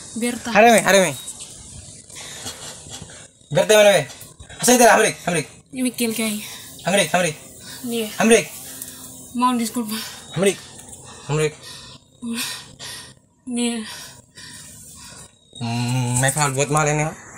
Berta. Hareme. Berta mana be? Asal itu Hamrik. Ini kill kayak. Hamrik. Iya. Hamrik. Mau disculpa. Hamrik. Iya. May buat mahal ini.